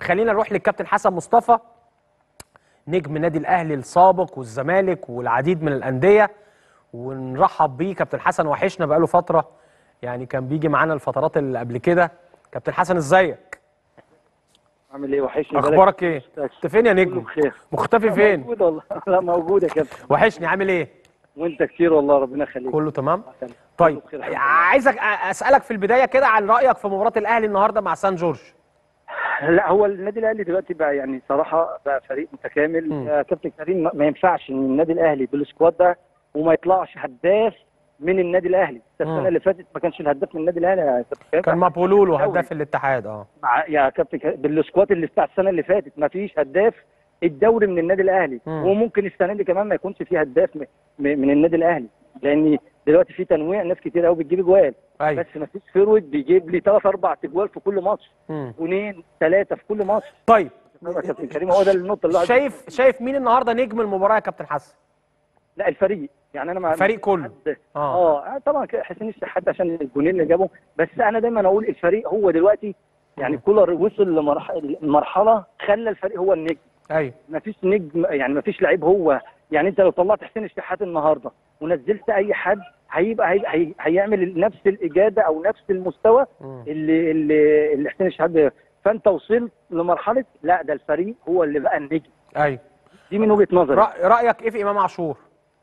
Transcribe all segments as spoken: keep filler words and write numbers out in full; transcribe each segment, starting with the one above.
خلينا نروح للكابتن حسن مصطفى نجم نادي الاهلي السابق والزمالك والعديد من الانديه، ونرحب بيه. كابتن حسن وحشنا بقاله فتره، يعني كان بيجي معانا الفترات اللي قبل كده. كابتن حسن ازيك؟ عامل ايه؟ وحشني. اخبارك ايه؟ انت فين يا نجم؟ مختفي فين؟ موجود والله. لا موجود يا كابتن. وحشني. عامل ايه؟ وانت كتير والله، ربنا يخليك. كله تمام؟ طيب عايزك اسالك في البدايه كده عن رايك في مباراه الاهلي النهارده مع سان جورج. لا، هو النادي الاهلي دلوقتي بقى يعني صراحه بقى فريق متكامل. م. يا كابتن كريم، ما ينفعش ان النادي الاهلي بالسكواد ده وما يطلعش هداف من النادي الاهلي. السنه اللي فاتت ما كانش الهداف من النادي الاهلي يا كابتن، كان مابولولو هداف الاتحاد. اه يا كابتن بالسكواد اللي بتاع السنه اللي فاتت ما فيش هداف الدوري من النادي الاهلي. م. وممكن السنه دي كمان ما يكونش فيه هداف من النادي الاهلي، لان دلوقتي في تنويع، ناس كتير قوي بتجيب اجوال. أيوة. بس ما فيش فيرود بيجيب لي ثلاث اربع اجوال في كل ماتش، اثنين ثلاثه في كل ماتش. طيب يا كابتن كريم، هو ده النقطه اللي شايف شايف مين النهارده نجم المباراه يا كابتن حسن؟ لا، الفريق يعني انا مع الفريق كله. اه اه طبعا حسين الشحات عشان الجونين اللي جابهم، بس انا دايما اقول الفريق هو دلوقتي يعني كولر وصل لمرحله خلى الفريق هو النجم. ايوه ما فيش نجم، يعني ما فيش لعيب هو، يعني انت لو طلعت حسين الشحات النهارده ونزلت اي حد هيبقى هي هي هيعمل نفس الاجاده او نفس المستوى اللي اللي, اللي حسين الشحات. فانت وصلت لمرحله لا، ده الفريق هو اللي بقى النجم. ايوه دي من وجهه نظري. رايك ايه في امام عاشور؟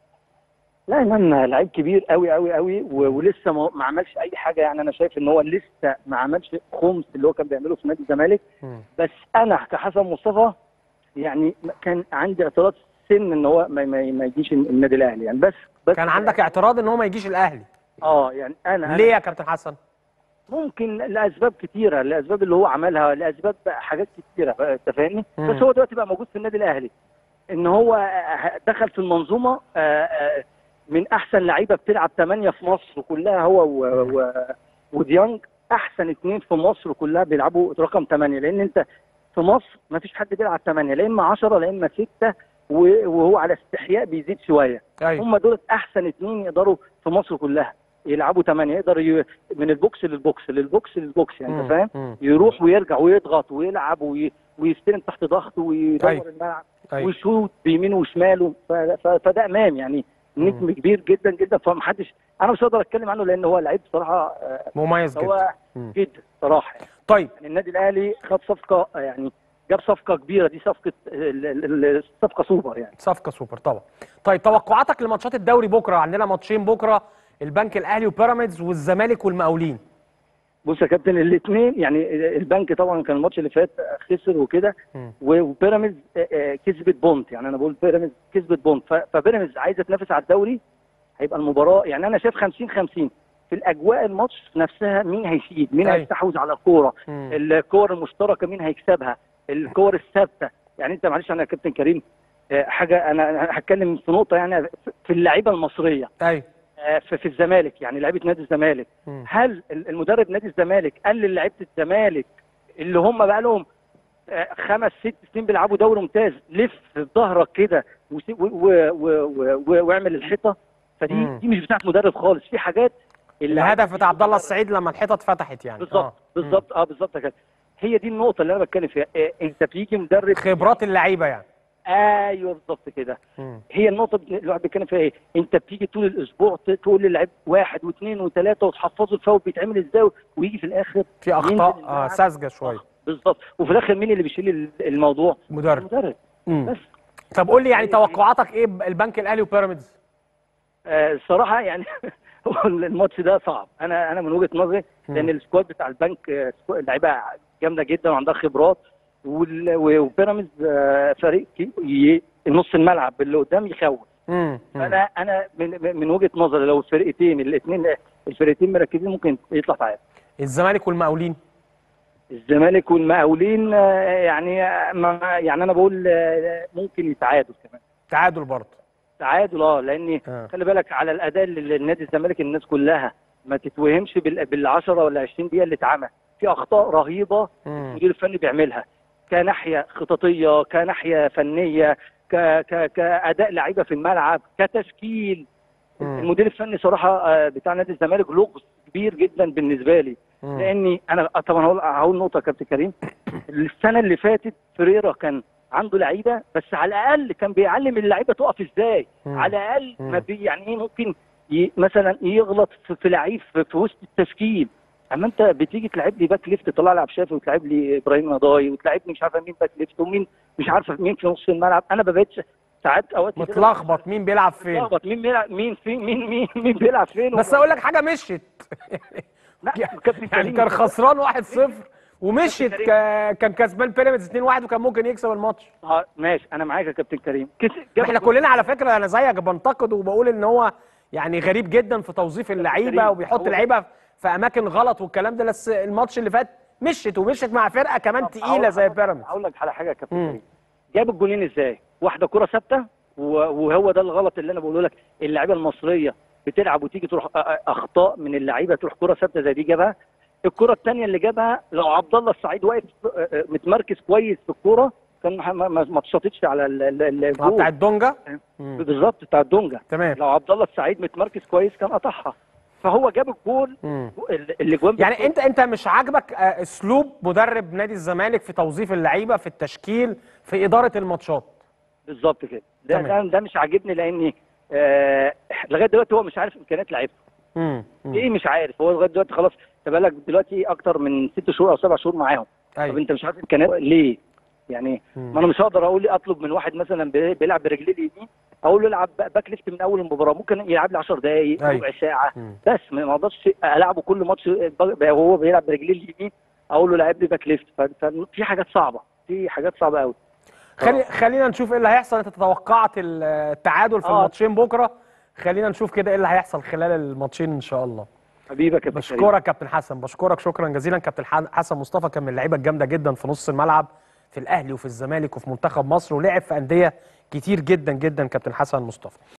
لا، امام لعيب كبير قوي قوي قوي ولسه ما عملش اي حاجه. يعني انا شايف ان هو لسه ما عملش خمس اللي هو كان بيعمله في نادي الزمالك. بس انا كحسن مصطفى يعني كان عندي اعتراض سن ان هو ما, ما, ما يجيش النادي الاهلي يعني. بس بس كان عندك اعتراض ان هو ما يجيش الاهلي؟ اه يعني انا ليه يا كابتن حسن؟ ممكن لاسباب كتيره، لاسباب اللي هو عملها، لاسباب حاجات كتيره، انت فاهمني. بس هو دلوقتي بقى موجود في النادي الاهلي، ان هو دخل في المنظومه من احسن لعيبه بتلعب ثمانيه في مصر كلها، هو و... و... وديانج احسن اثنين في مصر كلها بيلعبوا رقم ثمانيه. لان انت في مصر ما فيش حد بيلعب ثمانيه، لا اما عشرة لا اما سته، وهو على استحياء بيزيد شويه. أيوة. هم دول احسن اثنين يقدروا في مصر كلها يلعبوا ثمانيه، يقدر ي... من البوكس للبوكس للبوكس للبوكس، يعني انت فاهم، يروح ويرجع ويضغط ويلعب وي... ويستلم تحت ضغط ويدور. أيوة. الملعب. أيوة. ويشوط بيمينه وشماله. ف... ف... فده امام يعني نجم كبير جدا جدا. فمحدش، انا مش هقدر اتكلم عنه لان هو لعيب بصراحه مميز جدا. هو جدا صراحه يعني. طيب يعني النادي الاهلي خد صفقه، يعني جاب صفقه كبيره، دي صفقه الصفقه سوبر يعني. صفقه سوبر طبعا. طيب توقعاتك لماتشات الدوري بكره؟ عندنا ماتشين بكره، البنك الاهلي وبيراميدز والزمالك والمقاولين. بص يا كابتن، الاثنين يعني البنك طبعا كان الماتش اللي فات خسر وكده، وبيراميدز كسبت بونت. يعني انا بقول بيراميدز كسبت بونت، فبيراميدز عايزه تنافس على الدوري. هيبقى المباراه يعني انا شايف خمسين خمسين في الاجواء الماتش نفسها. مين هيشيد؟ مين هيستحوذ على الكوره؟ الكور المشتركه مين هيكسبها؟ الكور الثابته. يعني انت معلش انا يا كابتن كريم حاجه، انا هتكلم في نقطه يعني في اللعيبه المصريه. ايوه في, في الزمالك، يعني لعيبه نادي الزمالك. م. هل المدرب نادي الزمالك قال للعيبه الزمالك اللي هم بقى لهم خمس ست سنين بيلعبوا دوري ممتاز لف في ظهرك كده واعمل الحيطه؟ فدي م. دي مش بتاعت مدرب خالص. في حاجات الهدف بتاع عبد الله السعيد لما الحيطه اتفتحت يعني. بالظبط آه. بالظبط اه بالظبط كده. هي دي النقطه اللي انا بتكلم فيها. انت بيجي مدرب خبرات اللعيبه يعني. ايوه بالظبط كده. هي النقطه اللي الواحد بيتكلم فيها ايه؟ انت بتيجي طول الاسبوع تقول للعيب واحد واثنين وثلاثه وتحفظه الفاول بيتعمل ازاي، ويجي في الاخر في اخطاء آه ساذجه شويه. بالظبط. وفي الاخر مين اللي بيشيل الموضوع؟ مدرب. المدرب. بس طب قول لي يعني توقعاتك ايه البنك الاهلي وبيراميدز؟ آه الصراحه يعني الماتش ده صعب. انا انا من وجهه نظري لان السكواد بتاع البنك لعيبه جامده جدا وعندها خبرات، وبيراميدز فريق نص الملعب اللي قدام يخوف. انا انا من, من وجهه نظري لو الفرقتين الاثنين الفرقتين مركزين ممكن يطلع تعادل. الزمالك والمقاولين؟ الزمالك والمقاولين يعني ما يعني انا بقول ممكن يتعادل كمان. تعادل برضه؟ تعادل اه لان آه. خلي بالك على الاداء اللي النادي الزمالك الناس كلها ما تتوهمش بال عشرة ولا عشرين دقيقه اللي اتعمل في اخطاء رهيبه المدير الفني بيعملها، كناحيه خططيه، كناحيه فنيه، ك ك كاداء لعيبه في الملعب، كتشكيل. مم. المدير الفني صراحه بتاع نادي الزمالك لغز كبير جدا بالنسبه لي. لاني انا طبعا هقول هقول نقطه يا كابتن كريم. السنه اللي فاتت فريرا كان عنده لعيبه، بس على الاقل كان بيعلم اللعيبه تقف ازاي. مم. على الاقل مم. ما بي يعني ايه ممكن ي مثلا يغلط في, في لعيب في, في وسط التشكيل. اما انت بتيجي تلعب لي باك ليفت طلع لي عبد الشافي، وتلعب لي ابراهيم نضاي، وتلعبني مش عارفه مين باك ليفت ومين مش عارفه مين في نص الملعب. انا ببقتش ساعات اوقات كتير متلخبط مين بيلعب فين. متلخبط مين بيلعب مين فين مين مين مين بيلعب فين. بس اقول لك حاجه مشيت. لا كابتن يعني كريم كان خسران واحد صفر ومشيت، كريم. ك- كان كسبان بيراميدز اتنين واحد وكان ممكن يكسب الماتش. اه ماشي انا معاك يا كابتن كريم. كس- احنا كلنا على فكره انا زيك بنتقد وبقول ان هو يعني غريب جدا في توظيف اللعيبه كريم، وبيحط هو- لعيبه في اماكن غلط والكلام ده. بس الماتش اللي فات مشيت ومشيت مع فرقه كمان تقيله زي بيراميدز. هقول لك على حاجه يا كابتن مم. كريم. جاب الجولين ازاي؟ واحده كره ثابته، و- وهو ده الغلط اللي انا بقوله لك. اللعيبه المصريه بتلعب وتيجي تروح أ- أ- اخطاء من اللعيبه، تروح كره ثابته زي دي جابها. الكره الثانيه اللي جابها لو عبد الله السعيد واقف أ- أ- متمركز كويس في الكوره كان ما- ما ما اتشاطتش على ال- ال- ال- آه، الجول. بتاع الدونجا. مم. بالظبط بتاع الدونجا. تمام. لو عبد الله السعيد متمركز كويس كان قطعها. فهو جاب الجول مم. اللي جوان. يعني انت انت مش عاجبك آه، اسلوب مدرب نادي الزمالك في توظيف اللعيبه في التشكيل في اداره الماتشات. بالظبط كده. ده تمام. ده, ده مش عاجبني لاني آه لغايه دلوقتي هو مش عارف امكانيات لعيبته. امم امم. ايه مش عارف. هو لغايه دلوقتي خلاص انت بقالك دلوقتي اكتر من ست شهور او سبع شهور معاهم. أيوة. طب انت مش عارف امكانيات ليه؟ يعني مم. ما انا مش هقدر اقول اطلب من واحد مثلا بي- بيلعب برجليه اليمين اقول له العب باك ليفت من اول المباراه. ممكن يلعب لي عشر دقائق أيوة. ربع ساعه مم. بس ما اقدرش العبه كل ماتش وهو بيلعب برجليه اليمين اقول له لعب لي باك ليفت. ف- ففي حاجات صعبه، في حاجات صعبه قوي. خلي خلينا نشوف ايه اللي هيحصل. انت توقعت التعادل في آه. الماتشين بكره، خلينا نشوف كده ايه اللي هيحصل خلال الماتشين ان شاء الله. حبيبي يا كابتن كريم. بشكرك كابتن حسن، بشكرك شكرا جزيلا. كابتن ح- حسن مصطفى كان من اللعيبه الجامده جدا في نص الملعب في الاهلي وفي الزمالك وفي منتخب مصر، ولعب في انديه كتير جدا جدا كابتن حسن مصطفى.